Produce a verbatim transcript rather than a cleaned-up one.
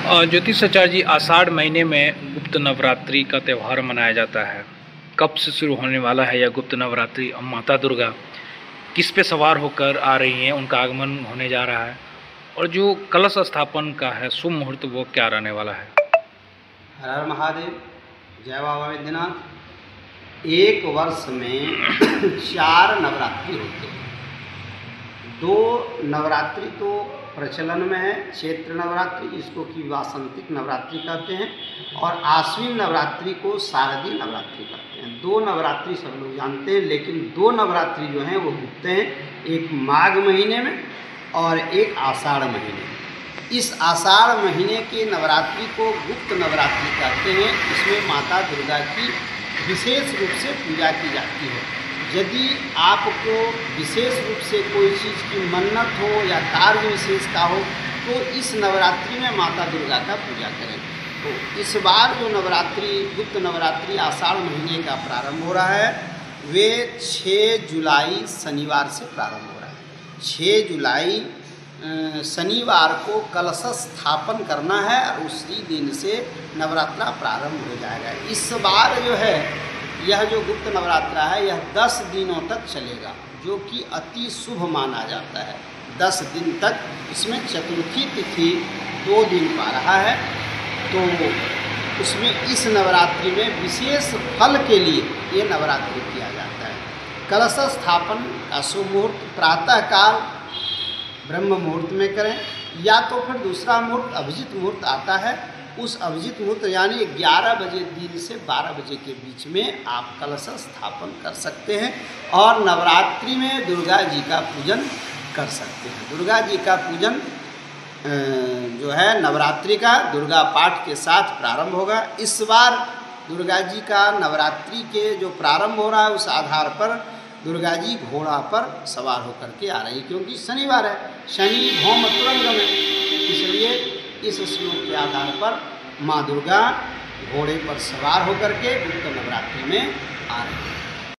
ज्योतिषाचार्य जी, आषाढ़ महीने में गुप्त नवरात्रि का त्यौहार मनाया जाता है। कब से शुरू होने वाला है यह गुप्त नवरात्रि? और माता दुर्गा किस पे सवार होकर आ रही हैं, उनका आगमन होने जा रहा है, और जो कलश स्थापन का है शुभ मुहूर्त वो क्या रहने वाला है? हर हर महादेव, जय बाबा वैद्यनाथ। एक वर्ष में चार नवरात्रि होते हैं। दो नवरात्रि तो प्रचलन में है, चैत्र नवरात्रि जिसको कि वासंतिक नवरात्रि कहते हैं, और आश्विन नवरात्रि को शारदीय नवरात्रि कहते हैं। दो नवरात्रि सब लोग जानते हैं, लेकिन दो नवरात्रि जो हैं वो गुप्त हैं, एक माघ महीने में और एक आषाढ़ महीने में। इस आषाढ़ महीने के नवरात्रि को गुप्त नवरात्रि कहते हैं। इसमें माता दुर्गा की विशेष रूप से पूजा की जाती है। यदि आपको विशेष रूप से कोई चीज़ की मन्नत हो या कार्य विशेष का हो तो इस नवरात्रि में माता दुर्गा का पूजा करें। तो इस बार जो नवरात्रि गुप्त नवरात्रि आषाढ़ महीने का प्रारंभ हो रहा है वे छः जुलाई शनिवार से प्रारंभ हो रहा है। छः जुलाई शनिवार को कलश स्थापन करना है और उसी दिन से नवरात्रा प्रारंभ हो जाएगा। इस बार जो है यह जो गुप्त नवरात्रा है यह दस दिनों तक चलेगा, जो कि अति शुभ माना जाता है। दस दिन तक इसमें चतुर्थी तिथि दो दिन पा रहा है, तो उसमें इस नवरात्रि में विशेष फल के लिए ये नवरात्रि किया जाता है। कलश स्थापन का शुभ मुहूर्त प्रातःकाल ब्रह्म मुहूर्त में करें, या तो फिर दूसरा मुहूर्त अभिजित मुहूर्त आता है। उस अभिजित मुहूर्त यानी ग्यारह बजे दिन से बारह बजे के बीच में आप कलश स्थापन कर सकते हैं और नवरात्रि में दुर्गा जी का पूजन कर सकते हैं। दुर्गा जी का पूजन जो है नवरात्रि का दुर्गा पाठ के साथ प्रारंभ होगा। इस बार दुर्गा जी का नवरात्रि के जो प्रारंभ हो रहा है उस आधार पर दुर्गा जी घोड़ा पर सवार होकर के आ रही है, क्योंकि शनिवार है, शनि भौम तुरंग में, इसलिए इस श्लोक के आधार पर माँ दुर्गा घोड़े पर सवार होकर के गुप्त नवरात्रि में आ रही है।